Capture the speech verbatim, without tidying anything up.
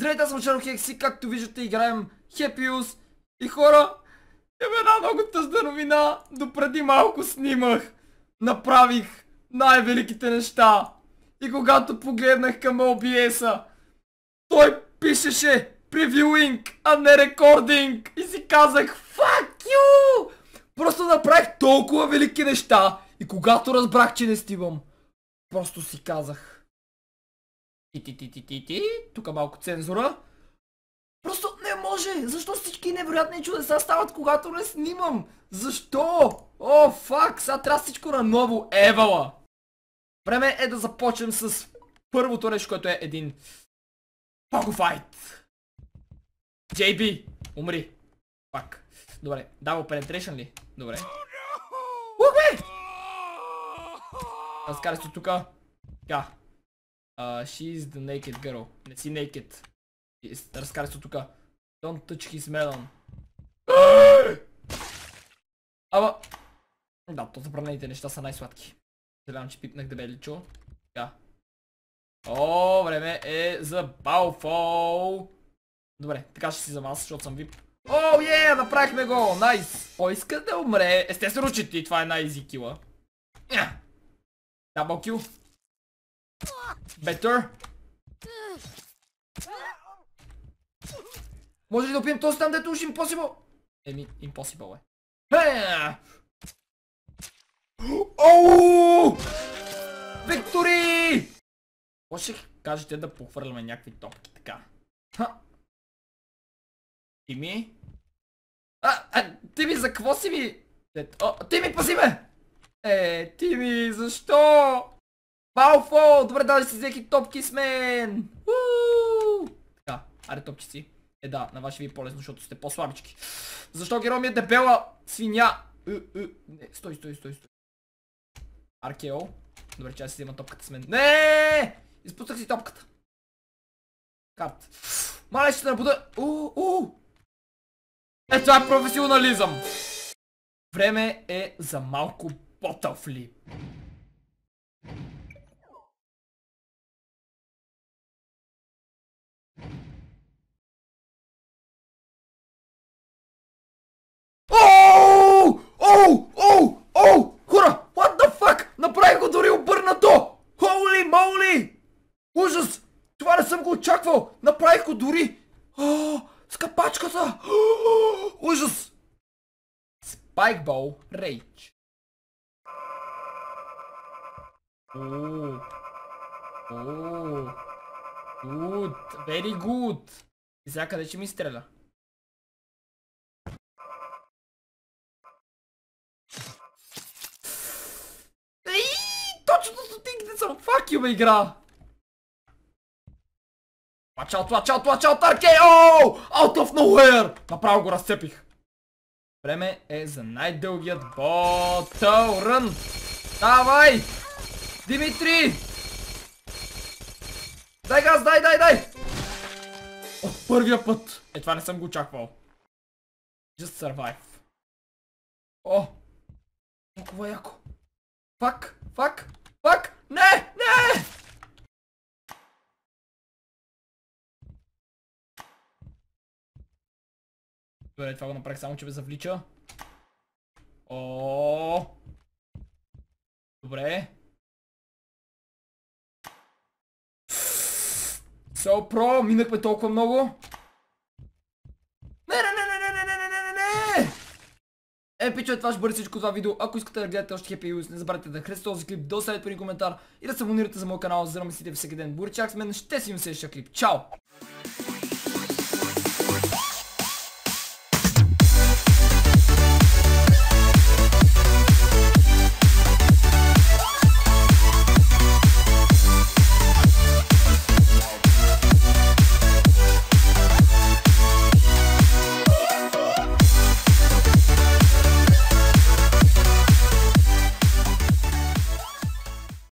Здравейте, аз съм Шарохекси, както виждате играем Happy и хора, има една много тъжна новина, допреди малко снимах, направих най-великите неща и когато погледнах към О Б С-а, той пишеше превюинг, а не рекординг и си казах fuck you! Просто направих толкова велики неща и когато разбрах, че не стивам, просто си казах ти-ти-ти-ти-ти, тук малко цензура. Просто не може! Защо всички невероятни чудеса стават, когато не снимам? Защо? О, фак! Сега трябва всичко наново. Евала! Време е да започнем с първото нещо, което е един Погофайт. Джей Би, умри. Пак. Добре, дабл пенетрейшън ли? Добре. Ухме! Разкарай се тука. Така. Uh, she is the naked girl. Не си naked. Разкарай се тука. Don't touch his melon. Ама... Да, то забранените неща са най-сладки. Съжалявам, че пипнах дебеличо. Така. О, време е за Балфол. Добре, така ще си замаса, защото съм вип. О, е, направихме го! Найс! Кой иска да умре? Естествено, че ти, това е най-изи кила. Дабъл кил. Better. Може ли да опием този там, дето уж impossible? Еми, impossible е. Хеее! Оу! Виктори! Може ще кажете да похвърляме някакви топки, така. Ха! Тими? А, а, Тими, за какво си ми? О, Тими, пази ме! Е, Тими, защо? Балфол! Добре, даже си взех и топки с мен! Уу! Така, аре топки си. Е да, на вас ще ви е по-лесно, защото сте по-слабички. Защо герой ми е дебела свиня? Не, стой, стой, стой, стой. Аркео. Добре, че аз си взема топката с мен. Не! Изпуснах си топката. Карт. Мале, ще набуда. Уу, уу! Е, това е професионализъм! Време е за малко ботъфлип. Оу! Оу! Оу! Оу! Хора! What the fuck? Направих го дори обърнато! Holy moly! Ужас! Това не съм го очаквал! Направих го дори! О, скъпачката! Ужас! Спайкбол Рейдж. Ооо. Ооо. Good. Very good. И сега къде ще ми стреля? Точно стотинките съм! Fuck you, бе, игра! Watch out, watch out, watch out, Аркео! Out of nowhere! Направо го разцепих. Време е за най-дългият ботъл рън. Давай! Димитри! Дай газ, дай, дай, дай! От първия път! Е, това не съм го очаквал. Just survive. О! Толкова яко. Фак, фак, фак! Не, не! Добре, това го направих само, че ме завлича. О! Добре. So pro, минахме толкова много. Не, не, не, не, не, не, не, не, не, не! Е, пичове, това ще бъде всичко това видео. Ако искате да гледате още Happy, не забравяйте да харесате този клип, да оставите един коментар и да се абонирате за моят канал, за да ме следите всеки ден. Бурчак с мен, ще си им следващия клип. Чао!